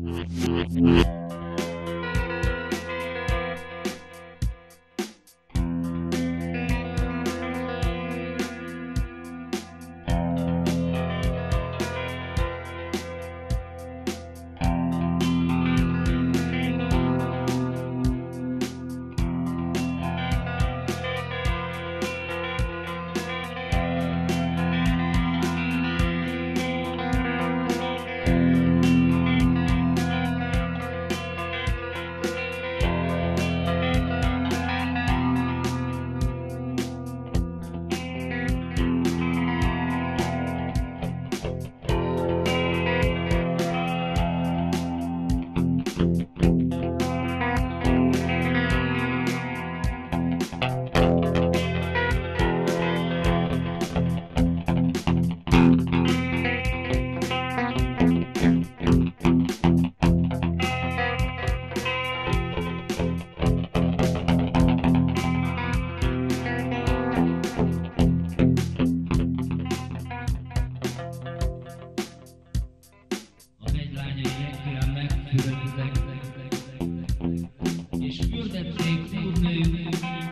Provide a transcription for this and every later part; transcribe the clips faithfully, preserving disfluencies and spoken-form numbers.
És fürdették úrnőjük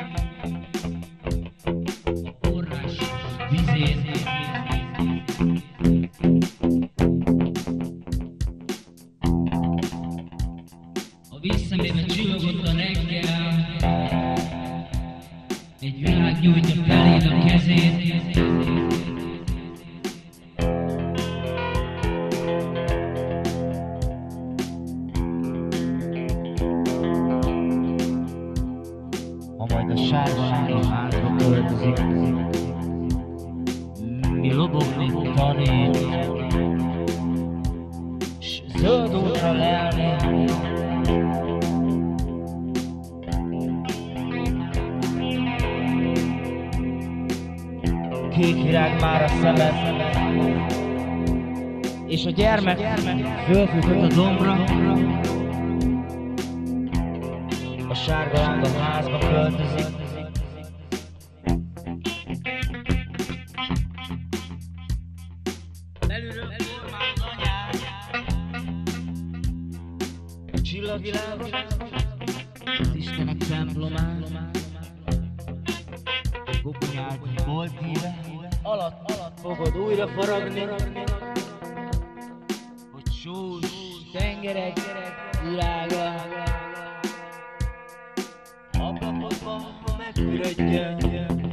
a forrás vizét. A víz szemébe csillogott a reggel, egy világ nyújtja feléd a kezét. Ha majd a sárga házba költözik, mi lobogni tanít, s zöld útra lelni. Kék virág már a szemed, és a gyermek fölfutott a dombra. A sárga láng a házba költözik. Belülről formál az anyád, a csillagvilágos, az Istenek templomán. Goponyád volt íve, alatt, alatt fogod újra faragni, hogy sós tengerek világa ablakodba megfürödjön.